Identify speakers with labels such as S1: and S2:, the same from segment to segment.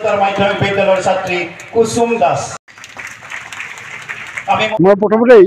S1: উচ্চতৰ মাধ্যমিক বিদ্যালয়ৰ ছাত্ৰী কুসুম দাস।
S2: মই প্ৰথমতেই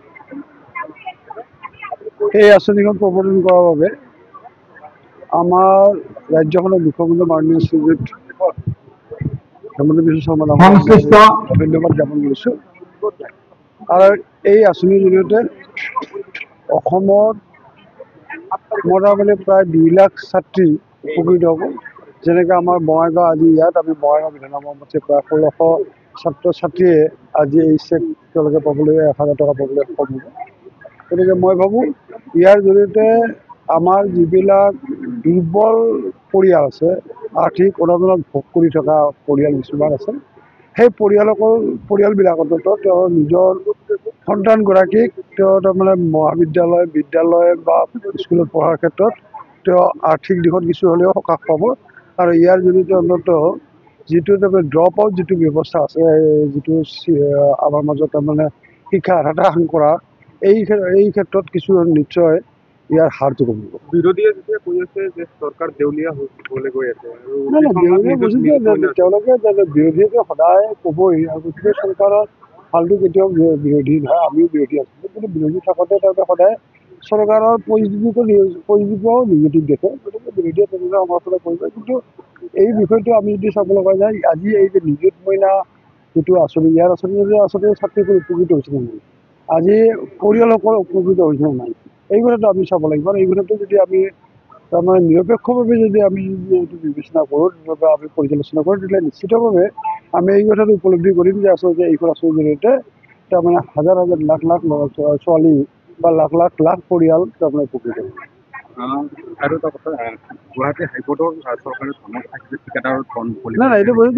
S2: এই আঁচনিখন প্ৰৱৰ্তন কৰাৰ বাবে আমাৰ ৰাজ্যখনৰ মুখ্যমন্ত্ৰী মাননীয় শ্ৰীযুত হেমন্ত বিশ্ব শৰ্মা ডাঙৰীয়াক ধন্যবাদ জ্ঞাপন কৰিছোঁ। আৰু এই আঁচনিৰ জৰিয়তে অসমত মোটামুটি প্ৰায় 2 লাখ ছাত্ৰী উপকৃত হ'ব। যেনেকৈ আমাৰ বঙাইগাঁও আজি ইয়াত আমি বঙাইগাঁও বিধানসভা সমষ্টিৰ প্ৰায় 1600 ছাত্ৰ ছাত্ৰীয়ে আজি এই চেক তেওঁলোকে পাবলৈ 1000 টকা পাবলৈ সক্ষম হ'ব। গতিকে মই ভাবোঁ ইয়াৰ জৰিয়তে আমাৰ যিবিলাক দুৰ্বল পৰিয়াল আছে, আৰ্থিক অনুদানত ভোগ কৰি থকা পৰিয়াল কিছুমান আছে, সেই পৰিয়ালবিলাকত তেওঁৰ নিজৰ সন্তানগৰাকীক তেওঁ তাৰমানে মহাবিদ্যালয় বিদ্যালয় বা স্কুলত পঢ়াৰ ক্ষেত্ৰত তেওঁ আৰ্থিক দিশত কিছু হ'লেও সকাহ পাব। আৰু ইয়াৰ জৰিয়তে অন্ততঃ যিটো তাৰমানে ড্ৰপ আউট যিটো ব্যৱস্থা আছে, যিটো আমাৰ মাজত তাৰমানে শিক্ষা আধাতে হাং কৰা, এই ক্ষেত্ৰত কিছু নিশ্চয় ইয়াৰ হাৰটো কমিব।
S3: বিৰোধীয়ে যেতিয়া কৈ আছে যে চৰকাৰ দেউলীয়া হ'বলৈ গৈ আছে,
S2: তেওঁলোকে বিৰোধীয়ে সদায় ক'বই। আৰু গতিকে চৰকাৰৰ হালটো কেতিয়াও বিৰোধী নহয়, আমিও বিৰোধী আছিলোঁ, কিন্তু বিৰোধী থাকোঁতে তেওঁলোকে সদায় চৰকাৰৰ পজিটিভো নিগেটিভ দেখে। গতিকে বিৰোধীয়ে তেনেকুৱা সমালোচনা কৰিব। কিন্তু এই বিষয়টো আমি যদি চাব লগা যায়, আজি এই যে নিযুত মইনা যিটো আঁচনি, ইয়াৰ আঁচনি ছাত্ৰীসকল উপকৃত হৈছে নে নাই, আজি পৰিয়ালসকল উপকৃত হৈছে নে নাই, এই কথাটো আমি চাব লাগিব। আৰু এই কথাটো যদি আমি তাৰমানে নিৰপেক্ষভাৱে যদি আমি এইটো বিবেচনা কৰোঁ, আমি পৰ্যালোচনা কৰোঁ, তেতিয়া নিশ্চিতভাৱে আমি এই কথাটো উপলব্ধি কৰিম যে আচলতে এইখন আঁচনিৰ জৰিয়তে তাৰমানে হাজাৰ হাজাৰ লাখ লাখ ল'ৰা ছোৱালী বা লাখ লাখ পৰিয়াল তাৰমানে উপকৃত হ'ব।
S3: আৰু এটা কথা, গুৱাহাটী হাইকোৰ্টৰ চৰকাৰে ধমক থাকিলে ঠিকাদাৰৰ ধন
S2: নাই এইটো বস্তুটো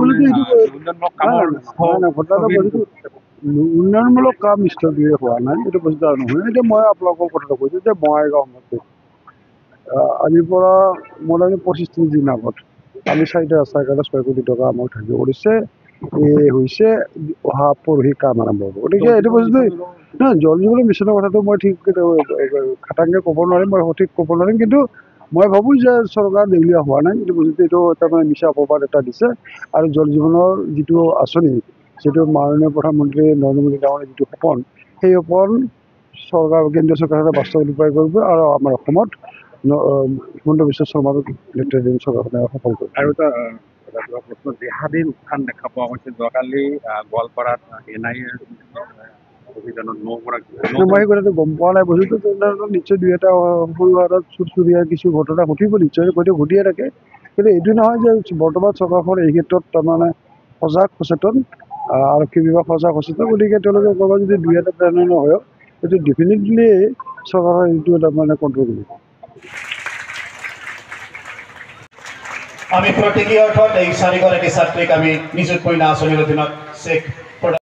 S2: উন্নয়নমূলক কাম স্থগিত হোৱা নাই, এইটো বস্তু আৰু নহয়। এতিয়া মই আপোনালোকৰ কথাটো কৈছোঁ যে বঙাইগাঁও সমষ্টিত আজিৰ পৰা মোটামুটি 25-30 দিন আগত আমি 4টা ৰাস্তাৰ কাৰণে 6 কোটি টকা আমাক ধাৰ্য কৰিছে। এই হৈছে অহা পৰহি কাম আৰম্ভ হ'ব। গতিকে এইটো বস্তু নহয়, জল জীৱন মিছনৰ কথাটো মই ঠিক খাটাংকৈ ক'ব নোৱাৰিম, মই সঠিক ক'ব নোৱাৰিম। কিন্তু মই ভাবোঁ যে চৰকাৰ দেউলীয়া হোৱা নাই, এইটো বস্তুটো এইটো তাৰমানে মিছা অপবাদ এটা দিছে। আৰু জল জীৱনৰ যিটো আঁচনি, যিটো মাননীয় প্ৰধানমন্ত্ৰী নৰেন্দ্ৰ মোদী ডাঙৰীয়াৰ যিটো সপোন, সেই সপোন কেন্দ্ৰীয় চৰকাৰে বাস্তৱ ৰূপায়ণ কৰিব। আৰু আমাৰ অসমত হিমন্ত বিশ্ব শৰ্মাৰ নেতৃত্বাধীন চৰকাৰখনে সফল কৰিব।
S3: আৰু এটা প্ৰশ্ন, জেহাদীৰ উত্থান দেখা পোৱা গৈছে। যোৱাকালি গোৱালপাৰাত NIA অভিযানত 9 গৰাকী।
S2: মই সেই কথাটো গম পোৱা নাই। বস্তুটো তেনেধৰণৰ নিশ্চয় 2-এটা সৰু হাতত চুৰচুৰীয়া কিছু ঘটনা ঘটিব, নিশ্চয় হয়তো ঘটিয়ে থাকে। কিন্তু এইটো নহয় যে বৰ্তমান চৰকাৰখন এই ক্ষেত্ৰত তাৰমানে সচেতন, আৰক্ষী বিভাগ সচেতন। গতিকে তেওঁলোকে ক'ৰবাত যদি 2-এটা তেনেধৰণৰ হয়, সেইটো ডেফিনেটলি চৰকাৰৰ এইটো তাৰমানে কণ্ট্ৰল কৰিব।
S1: আমি প্ৰতীকী অৰ্থত এই 4গৰাকী ছাত্ৰীক আমি নিযুত মইনা আঁচনিৰ অধীনত চেক